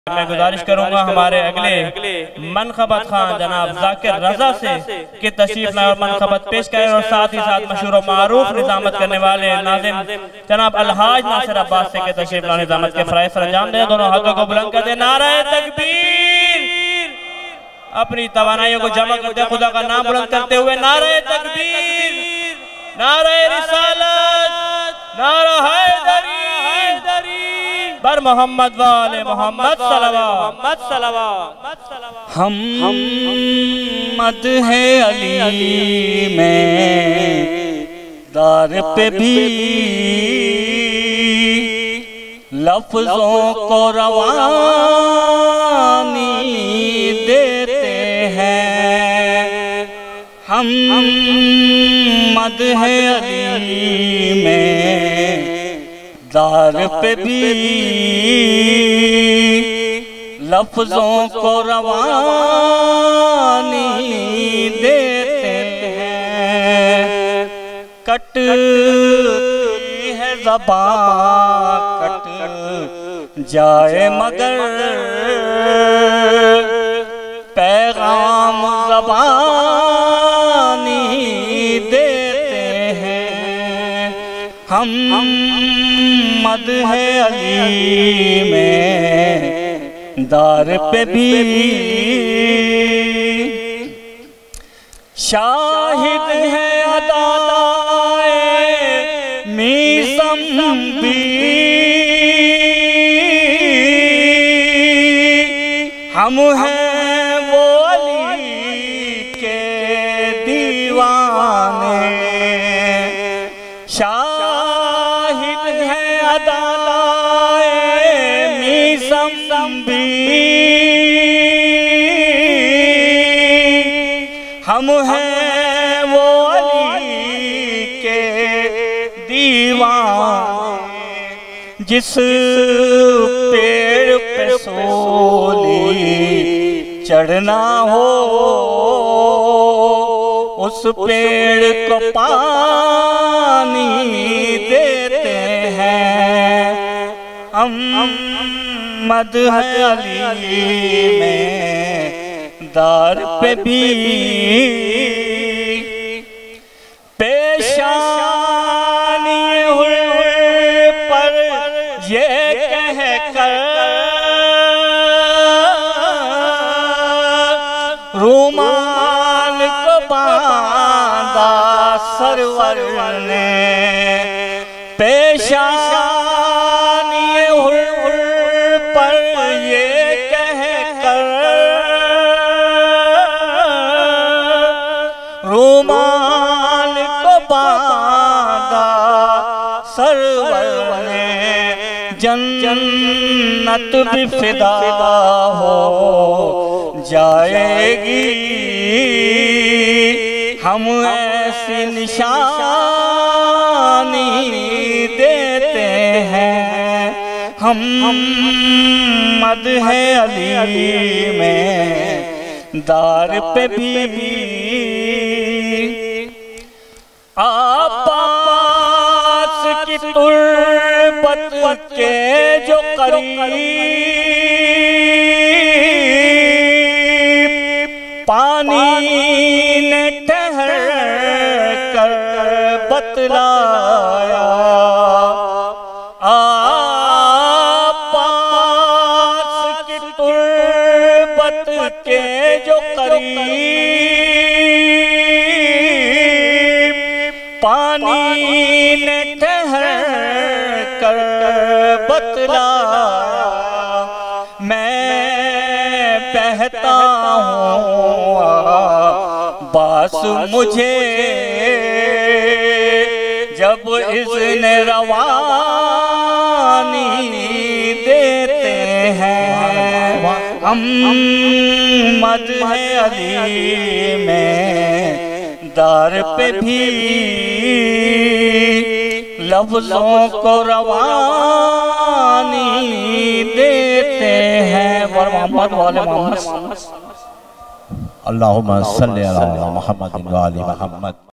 मैं गुजारिश करूंगा हमारे अगले मनखबत खान जनाब जाकिर रजा से कि तशरीफ लाए और मनखबत पेश करें और साथ ही साथ मशहूर और मारूफ निजामत करने वाले नाज़िम जनाब अलहाज नासिर अब्बास से कि तशरीफ लाए निजामत के फराइज़ सर अंजाम दें। दोनों हाथों को बुलंद कर दे, नारे तकबीर। अपनी तवानाइयों को जमा करते खुदा का नाम बुलंद करते हुए नारे तकबीर, नारे रिसालत, नारा हैदरी बर मोहम्मद वाले मोहम्मद सलवात। हम मद है अली में दार पे भी लफ्जों को रवानी देते हैं। हम मद है अली में दार पे भी लफ्जों को रवानी देते हैं। कटती है ज़बान कट जाए मगर पैगाम ज़बानी देते हैं। हम मद है अली में दार पे भी शाहिद है अदाए मीसम भी। हम हैं वो अली के दीवाने। शाहिद है अदाए मीसम भी। हम हैं वो अली के दीवाने। जिस पेड़ पे सोली चढ़ना हो उस पेड़ को पानी देते हैं। हम मद है अली में दार पे भी पेशानी पर ये कह कर रुमाल को बांधा सरवर ने। पेशानी पर ये कह कर रुमाल को बांधा सरवर ने। जन्नत भी फिदा हो जाएगी। हम ऐसी निशानी देते हैं। हम मद है अली में दार पे भी आपास की तुर्बत के जो करीब पानी ने ठहर कर बतलाया। आपास की तुर्बत के जो करीब पानी ने ठहर कर बतलाया। मैं बहता हूँ बास मुझे जब इज़्न रवानी देते हैं। हम मद है अली में दार पे भी लफ्जों को रवानी देते हैं। मोहम्मद वाले मोहम्मद। अल्लाहुम्मा सल्ली अला मुहम्मद व आलि मुहम्मद।